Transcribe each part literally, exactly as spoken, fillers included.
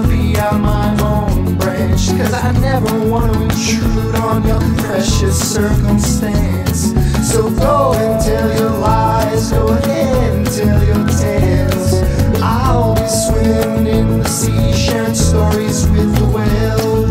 be on my own branch, 'cause I never want to intrude on your precious circumstance. So go and tell your lies, go ahead and tell your tales. I'll be swimming in the sea, sharing stories with the whales.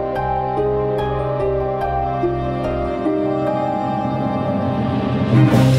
Thank you.